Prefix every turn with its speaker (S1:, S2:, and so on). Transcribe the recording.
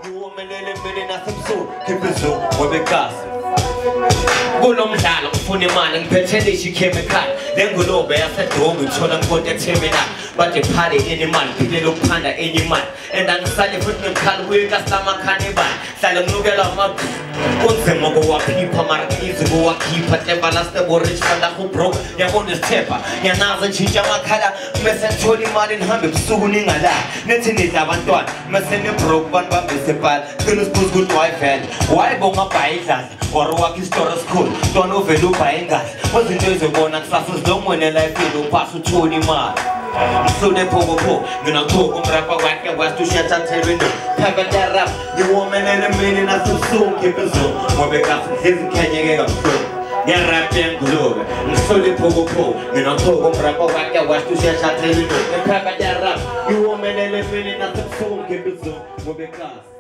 S1: Ngiwomelele mina nasemsuku ngiphezulu ngoba egazi kulo mdlalo ufuna imali ngiphethe leshi chemical lengulobe yasedongo ithola nkonto eterminal bade phale inimali philelo kuphanda enye imali and angisale futhi ngimkhala kuye customer cannibal hlale nginukela amaphi kunzima kowaphipha markizi kowakhipha temba lastebo rich fanda who broke yabona isithepha yanaza ntshintsha amakhala mese ngithola imali nihambe ebusuku ningala nethi nidla abantwana mese nebroke bantu bambisebhala cela usibuze ukuthi why bongabhayi idladla or wakhe isitoro esikhulu ntwana ovele ubhaye ingadla kwezinto ezibona kusasa uzilongwene layifile uphasa uthola imali Msule pogo nginathoka umrapa wakhe wasithathelwe into phakathi rap ngiwomelele mina nasemsuku ngiphezulu ngoba egazi ezikhenyeke kabuhlungu ngerap yengulobe msule pogo nginathoka umrapa wakhe wasithathelwe into phakathi rap ngiwomelele mina nasemsuku ngiphezulu ngoba egazi